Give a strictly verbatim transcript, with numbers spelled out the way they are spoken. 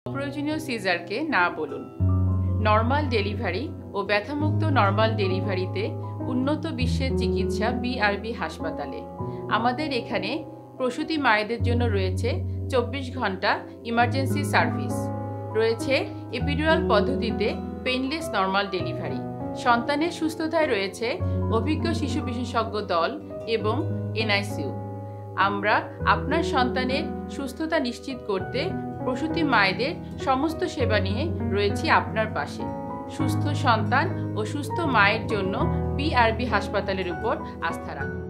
অপ্রয়োজনীয় সিজারকে না বলুন। নর্মাল ডেলিভারি ও ব্যথামুক্ত নর্মাল ডেলিভারিতে উন্নত বিশ্বের চিকিৎসা বিআরবি হাসপাতালে। আমাদের এখানে প্রসূতি মায়েদের জন্য রয়েছে চব্বিশ ঘন্টা ইমার্জেন্সি সার্ভিস, রয়েছে এপিডুরাল পদ্ধতিতে পেইনলেস নর্মাল ডেলিভারি। সন্তানের সুস্থতায় রয়েছে অভিজ্ঞ শিশু বিশেষজ্ঞ দল এবং এনআইসিইউ। আমরা আপনার সন্তানের সুস্থতা নিশ্চিত করতে প্রসূতি মায়েদের সমস্ত সেবা নিয়ে রয়েছি আপনার পাশে। সুস্থ সন্তান ও সুস্থ মায়ের জন্য বিআরবি হাসপাতালের উপর আস্থা রাখুন।